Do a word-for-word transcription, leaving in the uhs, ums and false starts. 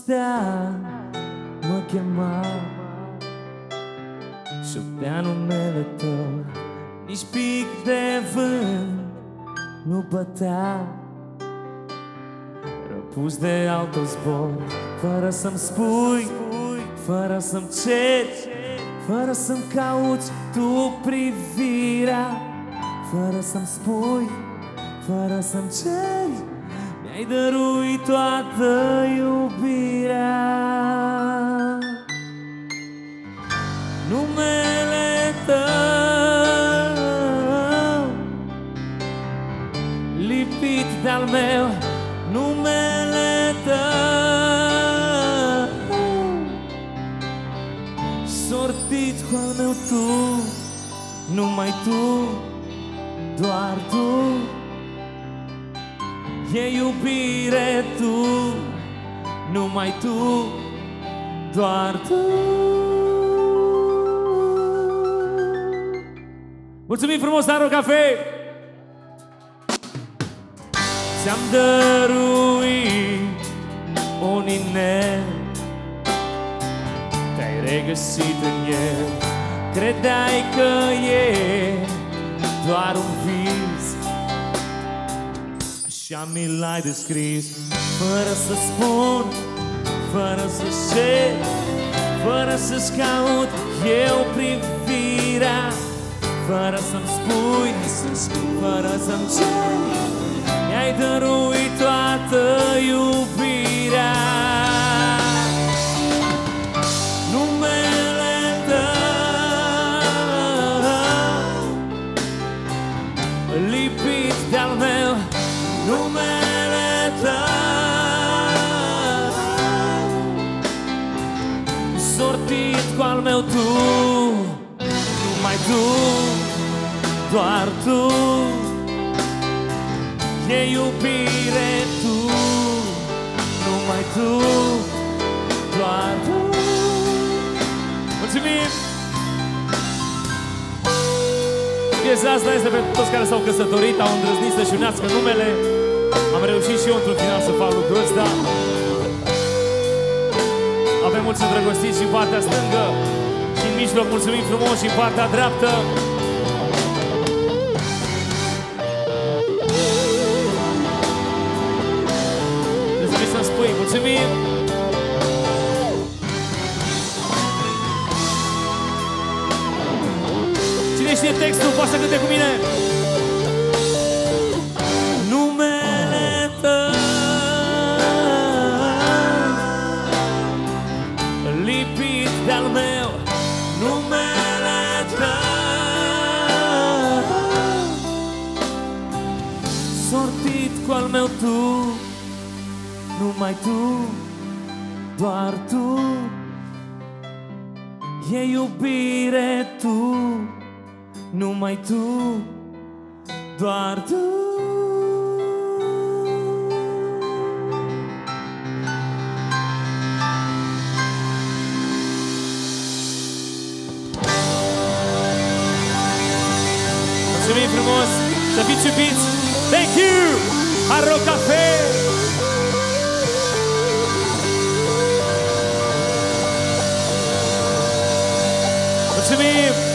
liniștea mă chema, șoptea numele tău, nici pic de vânt nu bătea. Răpus de autozbor, fără să-mi spui, fără să-mi ceri, fără să-mi cauți tu privirea, fără să-mi spui, fără să-mi ceri, mi-ai dăruit toată iubirea. Numele tău lipit de-al meu, numele tău sortit cu al meu tu, numai tu, doar tu. E iubire tu, numai tu, doar tu. Mulțumim frumos, Aro Cafe! Ți-am dăruit un inel, te-ai regăsit în el, credeai că e doar un vis, așa mi l-ai descris, fără să spun, fără să cer, fără să-ți caut eu privirea, fără să-mi spui, fără să-mi ceri, mi-ai dăruit toată iubirea. Numele tău lipit de-al meu, numele tău sortit cu al meu tu, numai tu, doar tu. E iubire tu, numai tu, doar tu. Mulțumim! Piesa asta este pentru toți care s-au căsătorit, au îndrăznit să-și unească numele. Am reușit și eu într-un final să fac lucrul ăsta. Avem mulți îndrăgostiți și în partea stângă și în mijloc, mulțumim frumos, și în partea dreaptă. Mulțumim! Cine știe textul, poate să cânte cu mine! Numele tău lipit de-al meu, numele tău sortit cu al meu tu, numai tu, doar tu. E iubire tu, numai tu, doar tu. Mulțumim frumos, să fiți iubiți. Thank you, Aro Cafe. Mulțumim!